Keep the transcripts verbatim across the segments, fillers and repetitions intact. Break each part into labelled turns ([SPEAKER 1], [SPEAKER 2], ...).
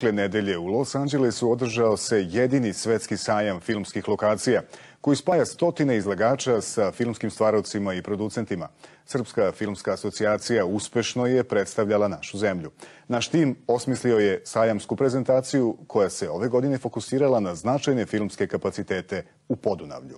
[SPEAKER 1] Prošle nedelje u Los Angelesu održao se jedini svetski sajam filmskih lokacija, koji spaja stotine izlagača sa filmskim stvaravcima i producentima. Srpska filmska asocijacija uspešno je predstavljala našu zemlju. Naš tim osmislio je sajamsku prezentaciju koja se ove godine fokusirala na značajne filmske kapacitete u Podunavlju.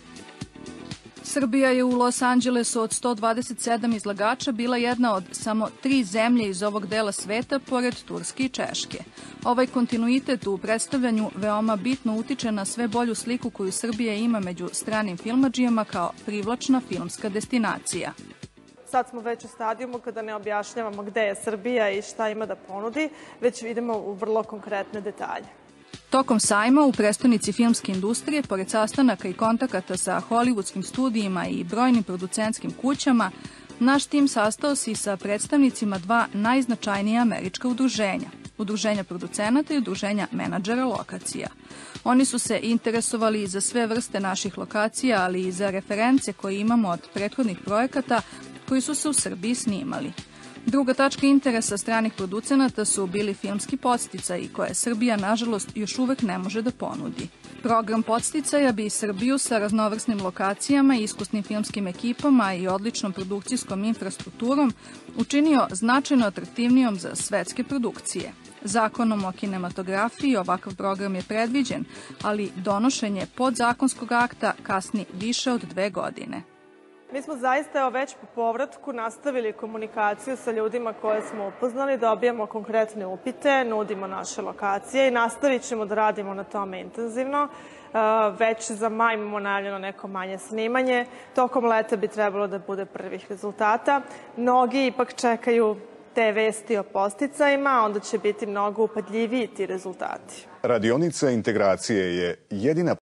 [SPEAKER 2] Srbija je u Los Angelesu od sto dvadeset sedam izlagača bila jedna od samo tri zemlje iz ovog dela sveta, pored Turske i Češke. Ovaj kontinuitet u predstavljanju veoma bitno utiče na sve bolju sliku koju Srbija ima među stranim filmadžijama kao privlačna filmska destinacija.
[SPEAKER 3] Sad smo već u stadijumu kada ne objašnjavamo gde je Srbija i šta ima da ponudi, već idemo u vrlo konkretne detalje.
[SPEAKER 2] Tokom sajma u prestonici filmske industrije, pored sastanaka i kontakata sa hollywoodskim studijima i brojnim producentskim kućama, naš tim sastao se i sa predstavnicima dva najznačajnija američka udruženja, udruženja producenata i udruženja menadžera lokacija. Oni su se interesovali i za sve vrste naših lokacija, ali i za reference koje imamo od prethodnih projekata koji su se u Srbiji snimali. Druga tačka interesa stranih producenata su bili filmski podsticaji koje Srbija, nažalost, još uvek ne može da ponudi. Program podsticaja bi Srbiju sa raznovrsnim lokacijama, iskusnim filmskim ekipama i odličnom produkcijskom infrastrukturom učinio značajno atraktivnijom za svetske produkcije. Zakonom o kinematografiji ovakav program je predviđen, ali donošenje podzakonskog akta kasni više od dve godine.
[SPEAKER 3] Mi smo zaista već po povratku nastavili komunikaciju sa ljudima koje smo upoznali, dobijamo konkretne upite, nudimo naše lokacije i nastavit ćemo da radimo na tome intenzivno. Već za maj imamo najavljeno neko manje snimanje. Tokom leta bi trebalo da bude prvih rezultata. Mnogi ipak čekaju te vesti o podsticajima, onda će biti mnogo upadljiviji ti rezultati.
[SPEAKER 1] Radionica integracije je jedina